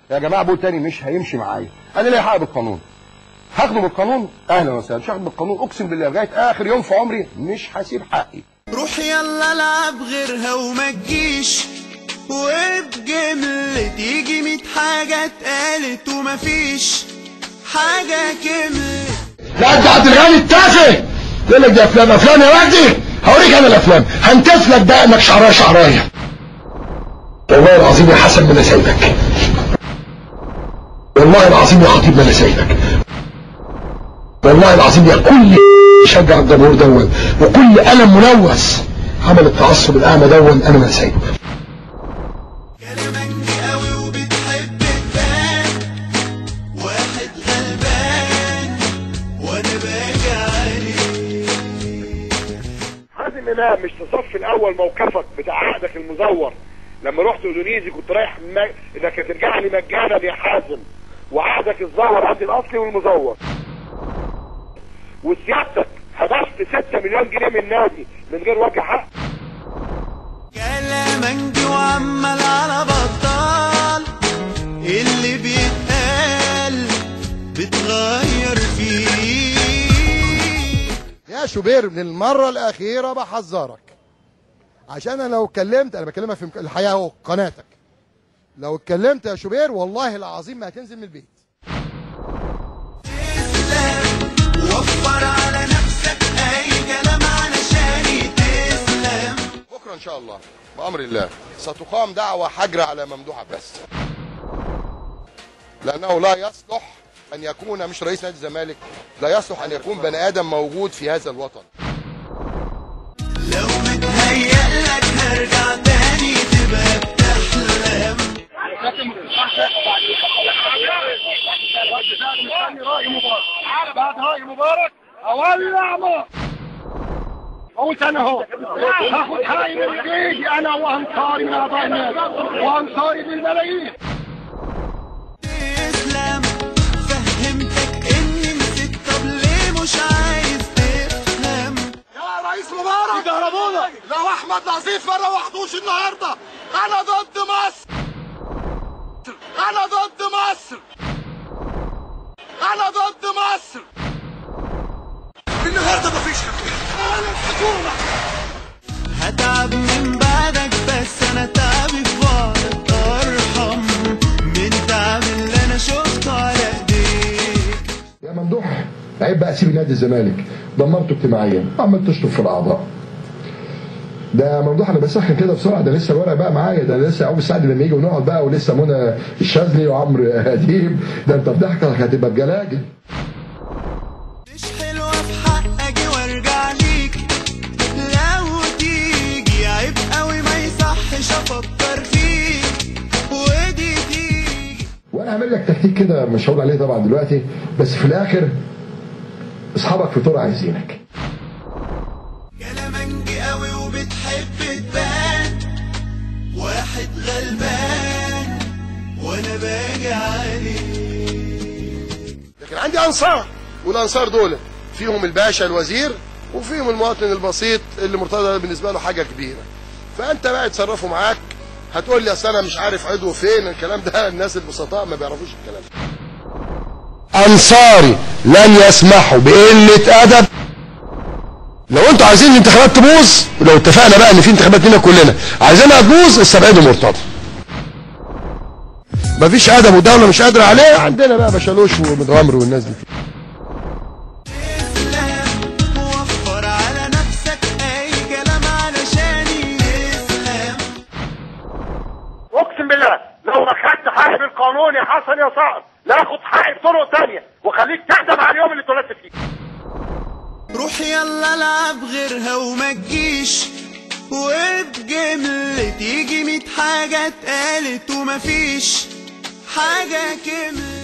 يا جماعه بقول تاني مش هيمشي معايا، انا ليا حق بالقانون. هاخده بالقانون اهلا وسهلا، مش هاخده بالقانون اقسم بالله لغايه اخر يوم في عمري مش هسيب حقي. روح يلا العب غيرها وما تجيش، وبجملة تيجي 100 حاجة اتقالت ومفيش حاجة كملت. لا انت عبد الغني التافه يقول لك دي افلام يا وجدي، هوريك انا الافلام هنتف لك دقنك شعرايه شعرايه. والله العظيم يا حسن ما انا سايبك، والله العظيم يا خطيب ما انا سايبك، والله العظيم يا كل يشجع الجمهور دون وكل قلم ملوث عمل التعصب الاعمى دون انا ما سايبه. كلامك قوي وبتحب تبان واحد غلبان وانا باجي عليك. حازم امام مش في الصف الاول موقفك بتاع عقدك المزور لما رحت اندونيسي كنت رايح انك هترجع لي مجانا يا حازم، وعقدك الظاهر عندي الاصلي والمزور، وسيادتك حبست 6 مليون جنيه من النادي من غير وجه حق. كلامك وعمال على بطال، اللي بيتقال بتغير فيه. يا شوبير من المرة الأخيرة بحذرك، عشان أنا لو اتكلمت، أنا بكلمها في الحياة أهو قناتك، لو اتكلمت يا شوبير والله العظيم ما هتنزل من البيت. وفر على نفسك أي كلام علشان تسلم. بكره ان شاء الله بامر الله ستقام دعوه حجر على ممدوح عباس، لانه لا يصلح ان يكون مش رئيس نادي الزمالك، لا يصلح ان يكون بني ادم موجود في هذا الوطن. لو متهيألك هرجع تاني تبقى بتحلم. بعد رأي مبارك اولع نار. قلت انا اهو هاخد حقي من ايدي انا وانصاري من اعضاء الناس وانصاري بالملايين. تسلم فهمتك اني نسيت، طب ليه مش عايز تفهم؟ يا رئيس مبارك ضربونا، لو احمد نظيف ما روحتوش النهارده انا ضد مصر، انا ضد مصر، انا ضد مصر. النهارده مفيش حكومه، انا الحكومه. هتعب من بعدك بس انا تعبي في بعدك ارحم من تعب اللي انا شفته على ايديك. يا ممدوح عيب بقى سيب نادي الزمالك، دمرته اجتماعيا، عمال تشطب في الاعضاء. ده ممدوح انا بسخن كده بسرعه، ده لسه الورق بقى معايا، ده لسه يعقوب السعد لما يجي ونقعد بقى، ولسه منى الشاذلي وعمرو اديب، ده انت بضحكك هتبقى بجلاجل. مش حلوه في حق اجي وارجع ليك، لو تيجي عيب قوي ما يصحش افكر فيك ودي تيجي. وانا هعمل لك تكتيك كده مش هقول عليه طبعا دلوقتي، بس في الاخر اصحابك في طرق عايزينك. كلامك قوي وبتحب تبان واحد غلبان وانا باجي عليك. لكن عندي انصار، والانصار دول فيهم الباشا الوزير وفيهم المواطن البسيط اللي مرتضى بالنسبه له حاجه كبيره. فانت بقى يتصرفوا معاك، هتقول لي اصل انا مش عارف عضو فين، الكلام ده الناس البسطاء ما بيعرفوش الكلام ده. انصاري لن يسمحوا بقله ادب. لو انتوا عايزين الانتخابات تبوظ، ولو اتفقنا بقى ان في انتخابات لنا كلنا عايزينها تبوظ، استبعدوا مرتضى. مفيش ادب والدوله مش قادره عليه، عندنا بقى بشالوش ومتغمر والناس دي. وفر على نفسك اي كلام علشان يسلم. اقسم بالله لو ما خدت حقي بالقانون يا حسن يا صقر لا اخد حقي بطرق ثانيه واخليك تندم على اليوم اللي اتولدت فيه. روح يلا العب غيرها وما تجيش، وبجملة تيجي 100 حاجة اتقالت ومفيش حاجة كملت.